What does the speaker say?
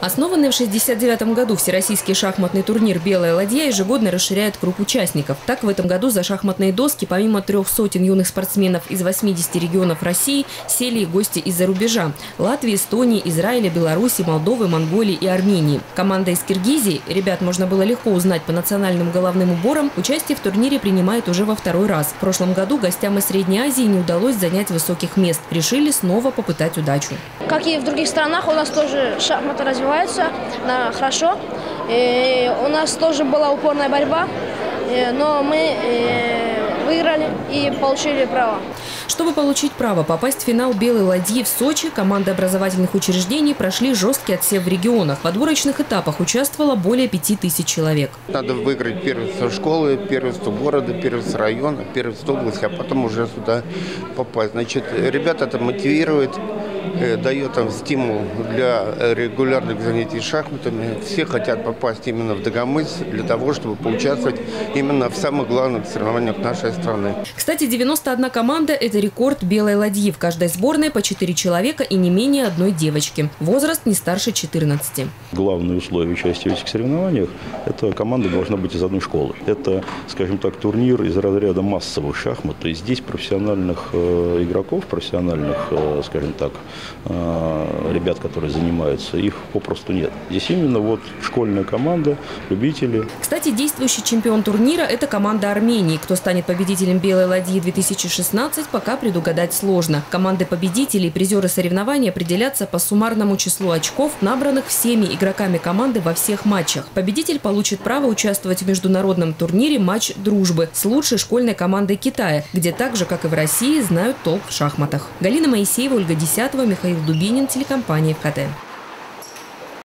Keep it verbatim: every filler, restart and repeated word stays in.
Основанный в шестьдесят девятом году всероссийский шахматный турнир «Белая ладья» ежегодно расширяет круг участников. Так, в этом году за шахматные доски помимо трех сотен юных спортсменов из восьмидесяти регионов России сели и гости из-за рубежа – Латвии, Эстонии, Израиля, Беларуси, Молдовы, Монголии и Армении. Команда из Киргизии, ребят можно было легко узнать по национальным головным уборам, участие в турнире принимает уже во второй раз. В прошлом году гостям из Средней Азии не удалось занять высоких мест. Решили снова попытать удачу. Как и в других странах, у нас тоже шахматы развиваются на хорошо. И у нас тоже была упорная борьба, но мы выиграли и получили право. Чтобы получить право попасть в финал «Белой ладьи» в Сочи, команды образовательных учреждений прошли жесткий отсев в регионах. В отборочных этапах участвовало более пяти тысяч человек. Надо выиграть первенство школы, первенство города, первенство района, первенство области, а потом уже сюда попасть. Значит, ребята это мотивирует, дает там стимул для регулярных занятий шахматами. Все хотят попасть именно в Дагомыс для того, чтобы поучаствовать именно в самых главных соревнованиях нашей страны. Кстати, девяносто одна команда – это рекорд «Белой ладьи». В каждой сборной по четыре человека и не менее одной девочки. Возраст не старше четырнадцати. Главное условие участия в этих соревнованиях – это команда должна быть из одной школы. Это, скажем так, турнир из разряда массовых шахмат. То есть здесь профессиональных э, игроков, профессиональных, э, скажем так, э, ребят, которые занимаются, их попросту нет. Здесь именно вот школьная команда, любители. Кстати, действующий чемпион турнира – это команда Армении. Кто станет победителем «Белой ладьи» две тысячи шестнадцать, пока предугадать сложно. Команды победителей и призеры соревнований определятся по суммарному числу очков, набранных всеми игроками команды во всех матчах. Победитель получит право участвовать в международном турнире «Матч дружбы» с лучшей школьной командой Китая, где так же, как и в России, знают толк в шахматах. Галина Моисеева, Ольга Десятова, Михаил Дубинин, телекомпания ФКТ.